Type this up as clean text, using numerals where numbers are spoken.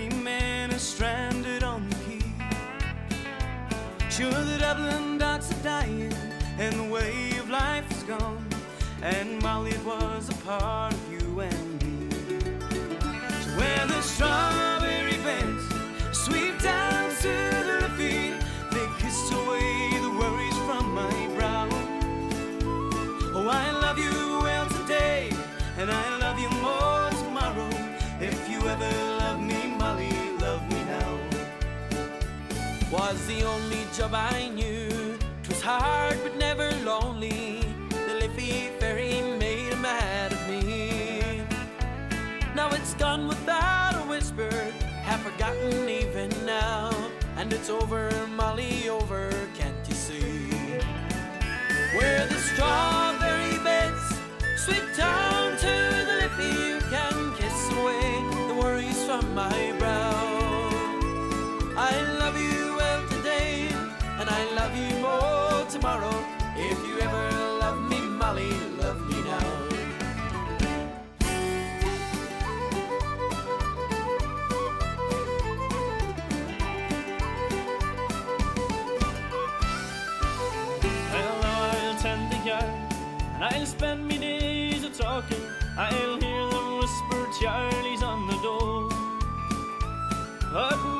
ferry men are stranded on the quay. Sure, the Dublin docks are dying and the way of life is gone, and Molly, it was a part of you and me. So where the strawberry beds sweep down to the feet, they kissed away the worries from my brow. Oh, I love you well today, and I love you more tomorrow. If you ever love me, Molly, love me now. Was the only job I knew. 'Twas hard but never lonely. The Liffey ferry made a mad of me. Now it's gone without a whisper, half forgotten even now. And it's over, Molly, over, can't you see? Where the strawberry beds sweep down to the Liffey, you can kiss away the worries from my brow. I love you well today, and I love you more tomorrow. If you ever love me, Molly, love me now. I'll spend me days a-talking. I'll hear them whisper Charlie's on the door. But